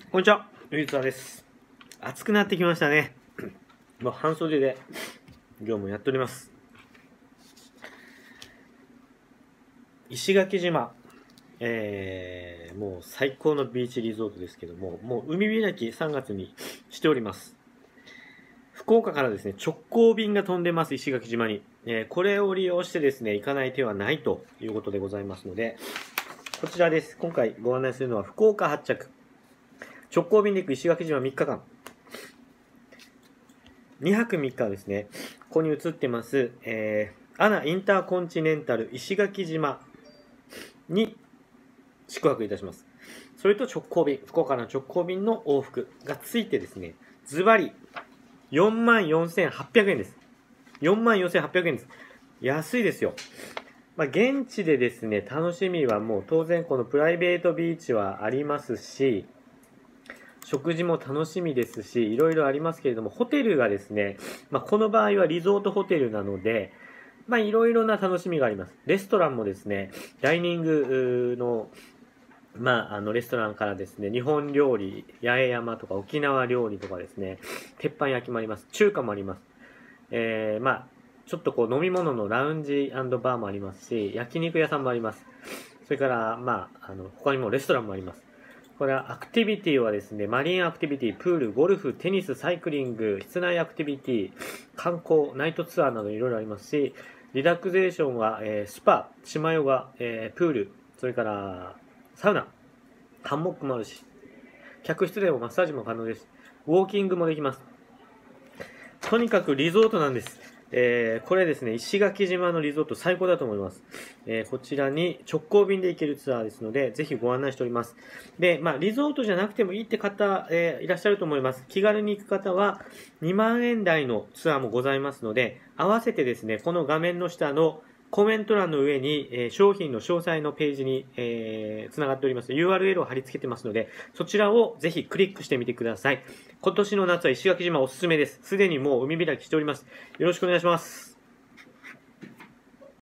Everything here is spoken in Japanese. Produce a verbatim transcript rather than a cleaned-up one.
こんにちは、ゆうつわです。暑くなってきましたね。もう半袖で業務やっております。石垣島、えー、もう最高のビーチリゾートですけども、もう海開きさんがつにしております。福岡からですね、直行便が飛んでます、石垣島に。えー、これを利用してですね、行かない手はないということでございますので、こちらです。今回ご案内するのは福岡発着。直行便で行く石垣島みっかかん。にはくみっかはですね、ここに映ってます、えー、アナインターコンチネンタル石垣島に宿泊いたします。それと直行便、福岡の直行便の往復がついてですね、ズバリよんまんよんせんはっぴゃくえんです。よんまんよんせんはっぴゃくえんです。安いですよ。まあ、現地でですね、楽しみはもう当然このプライベートビーチはありますし、食事も楽しみですし、いろいろありますけれども、ホテルがですね、まあ、この場合はリゾートホテルなので、まあ、いろいろな楽しみがあります。レストランもですね、ダイニングの、まあ、あの、レストランからですね、日本料理、八重山とか沖縄料理とかですね、鉄板焼きもあります。中華もあります。えー、まあ、ちょっとこう飲み物のラウンジバーもありますし、焼肉屋さんもあります。それから、まあ、あの、他にもレストランもあります。これはアクティビティはですね、マリンアクティビティ、プール、ゴルフ、テニス、サイクリング、室内アクティビティ、観光、ナイトツアーなどいろいろありますし、リラクゼーションは、えー、スパ、島ヨガ、えー、プール、それからサウナ、ハンモックもあるし、客室でもマッサージも可能です。ウォーキングもできます。とにかくリゾートなんです。えー、これですね、石垣島のリゾート最高だと思います。えー、こちらに直行便で行けるツアーですので、ぜひご案内しております。で、まあ、リゾートじゃなくてもいいって方、えー、いらっしゃると思います。気軽に行く方は、にまんえん台のツアーもございますので、合わせてですね、この画面の下のコメント欄の上に、えー、商品の詳細のページに、えー、つながっております。ユーアールエル を貼り付けてますので、そちらをぜひクリックしてみてください。今年の夏は石垣島おすすめです。すでにもう海開きしております。よろしくお願いします。